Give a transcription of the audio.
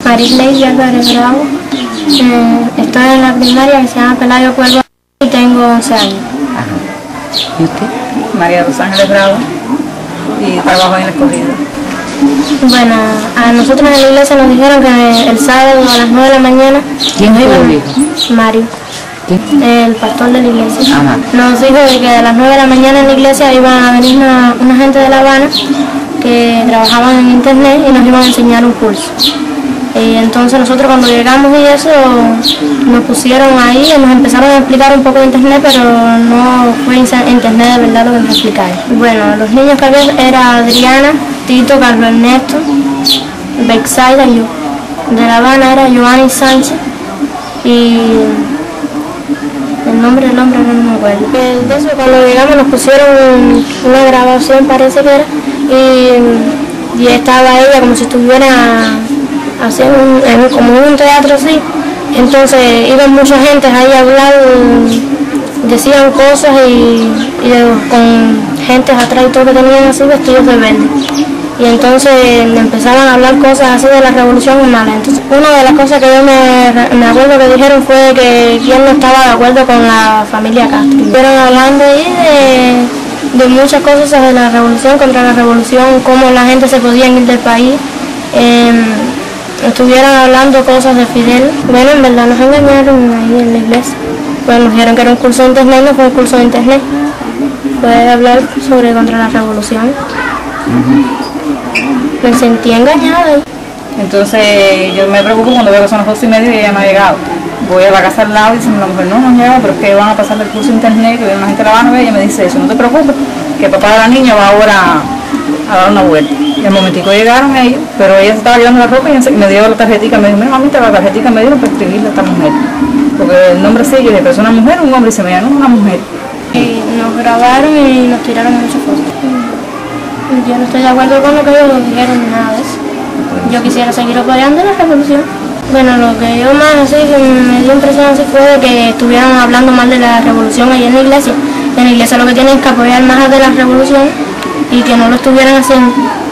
Marisley Álvarez Bravo. Estoy en la primaria que se llama Pelayo Cuervo y tengo 11 años. Ajá. ¿Y usted? María Los Ángeles Bravo, y trabajo en la escogida. Bueno, a nosotros en la iglesia nos dijeron que el sábado a las 9 de la mañana... ¿Quién fue lo dijo? Mario. ¿Quién? El pastor de la iglesia. Ajá. Nos dijo de que a las 9 de la mañana en la iglesia iban a venir una gente de La Habana que trabajaban en internet y nos iban a enseñar un curso. Y entonces nosotros cuando llegamos y eso, nos pusieron ahí y nos empezaron a explicar un poco de internet, pero no fue internet de verdad lo que nos explicaron. Bueno, los niños que había era Adriana, Tito, Carlos Ernesto, Bexaida y yo. De La Habana era Joanny Sánchez y el nombre del hombre no me acuerdo. Entonces cuando llegamos nos pusieron una grabación, parece que era, y estaba ella como si estuviera haciendo como un teatro así. Entonces iban mucha gente ahí a hablar, decían cosas y con gente atrás y todo que tenían así vestidos de verde. Y entonces empezaron a hablar cosas así de la revolución humana. Entonces, una de las cosas que yo me acuerdo que dijeron fue que quién no estaba de acuerdo con la familia Castro. Estuvieron hablando ahí de muchas cosas de la revolución, contra la revolución, cómo la gente se podía ir del país. Estuvieron hablando cosas de Fidel. Bueno, en verdad nos engañaron ahí en la iglesia. Pues nos dijeron que era un curso de internet, no fue un curso de internet. Fue hablar sobre contra la revolución. Me sentí engañada. Entonces yo me preocupo cuando veo que son las 12:30 y ella no ha llegado. Voy a la casa al lado y dice la mujer, no han llegado, pero es que van a pasar del curso de internet, que viene una gente de La Habana, y ella me dice eso, no te preocupes, que el papá de la niña va ahora a dar una vuelta. Y al momentico llegaron ellos, pero ella se estaba llevando la ropa y me dio la tarjetita, me dijo, mira mamita, la tarjetita me dieron para escribirle a esta mujer. Porque el nombre sí, yo dije, pero es una mujer o un hombre, y se me llama una mujer. Y nos grabaron y nos tiraron muchas fotos. Yo no estoy de acuerdo con lo que ellos dijeron ni nada de eso. Yo quisiera seguir apoyando la revolución. Bueno, lo que yo más así que me dio impresión así fue de que estuvieran hablando mal de la revolución allí en la iglesia. En la iglesia lo que tienen es que apoyar más de la revolución y que no lo estuvieran haciendo.